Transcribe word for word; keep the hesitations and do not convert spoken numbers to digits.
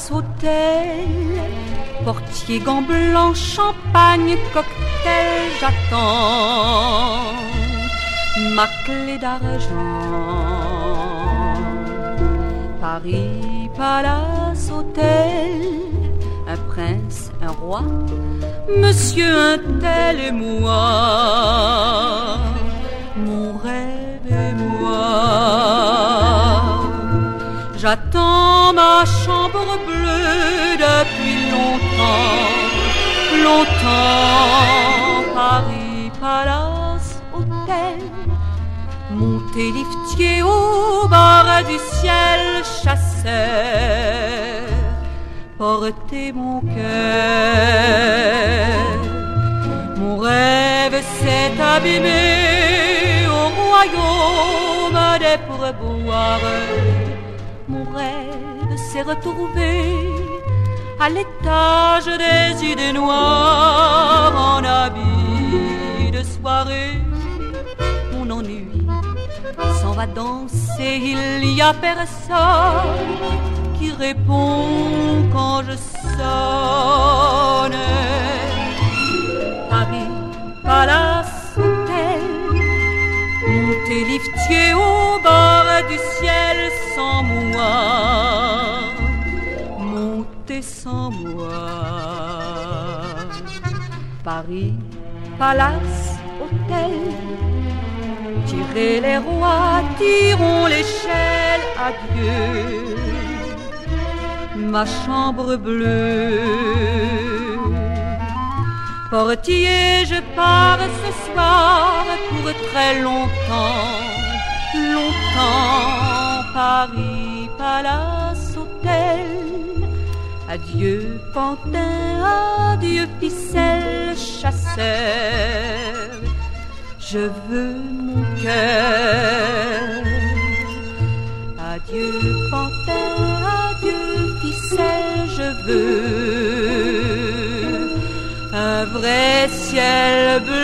hôtel, portier, gants blancs, champagne, cocktail, j'attends ma clé d'argent. Paris, palace, hôtel, un prince, un roi, monsieur un tel et moi, mon rêve et moi. J'attends ma chambre bleue depuis longtemps, longtemps. Paris, palace, hôtel, monter liftier au bord du ciel, chasseur, portez mon cœur. Mon rêve s'est abîmé au royaume des pourboires. Mon rêve s'est retrouvé à l'étage des idées noires, en habit de soirée. Mon ennui s'en va danser, il y a personne qui répond quand je sonne. Paris, palace, hôtel, monter liftier au bord du ciel sans moi, monter sans moi. Paris, palace, hôtel, tirez les rois, tirons l'échelle, adieu ma chambre bleue. Portier, je pars ce soir pour très longtemps, longtemps. Paris, palace, hôtel, adieu pantin, adieu ficelle, chasseur, je veux mon cœur. Adieu pantin, adieu ficelle, je veux un vrai ciel bleu.